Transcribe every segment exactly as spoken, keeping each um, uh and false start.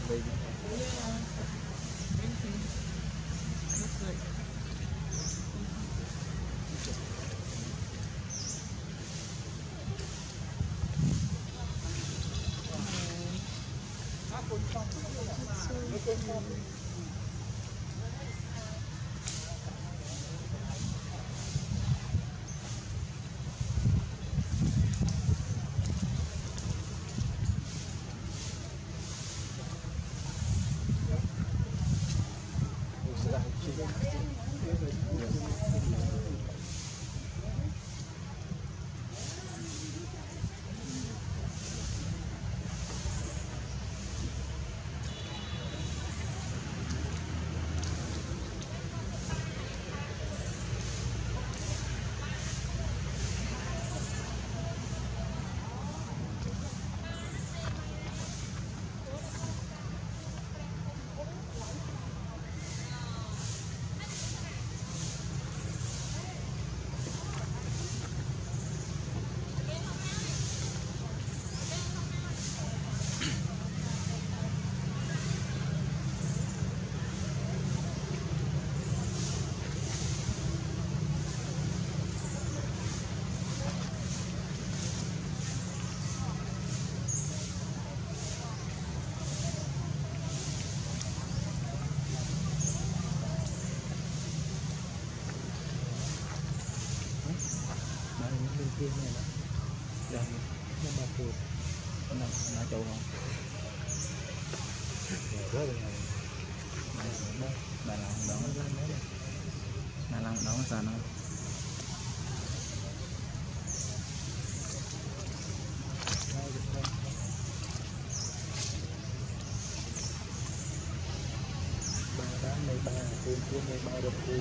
baby. Yeah. Thank you. That's good. Kia này đó, đây nó bao cua, nó nó trâu không? Rất là này, bà làm đó, bà làm đó sao nó? Ba đá này ba, tiền kia này ba đập cua.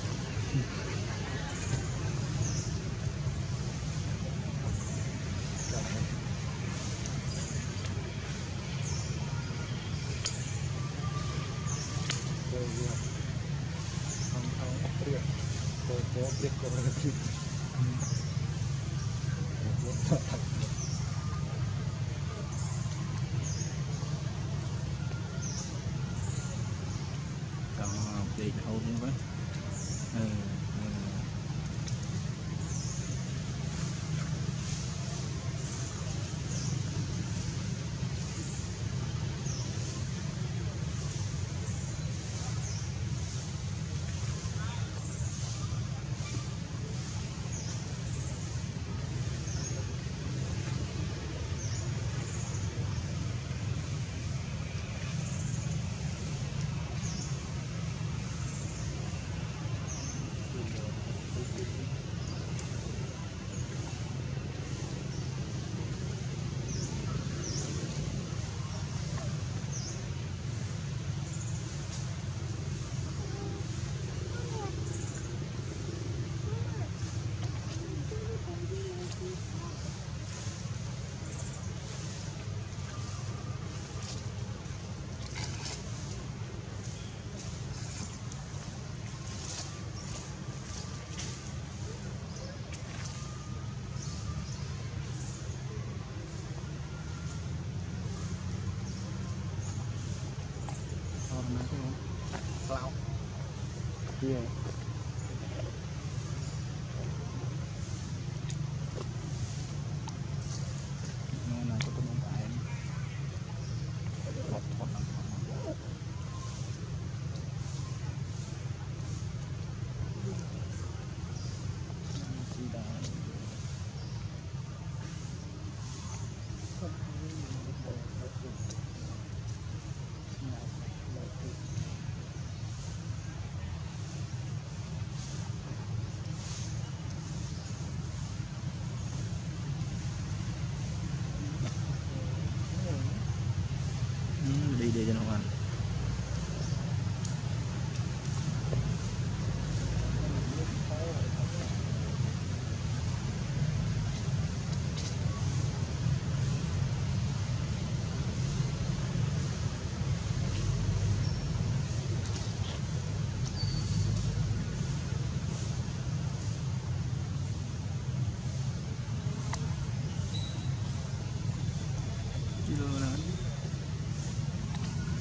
Không không biết, tôi có biết có cái gì. Còn đi hôn với. Ừ. Cloud. Yeah. Nó là có tấm tại em. Một một lần. Đi đi cho nó ăn. Chưa là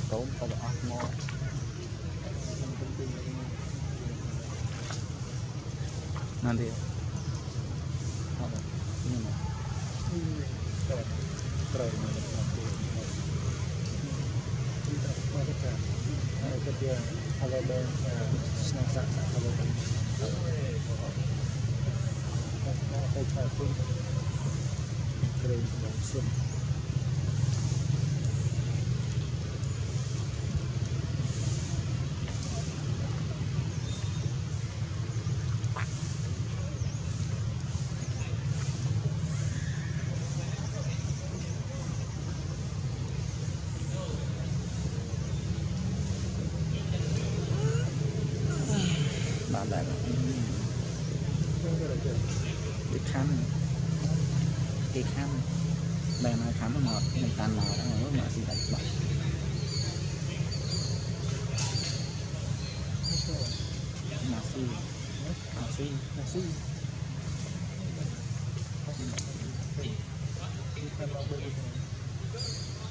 tốn ta được mua nanti apa ini mah keren kerja kalau ada senang sak kalau ada keren langsung đại cái khăn cái khăn đây nó khám nó ngọt mình tan màu đó mà mà xin đặt bạc nasi nasi nasi kita mau beli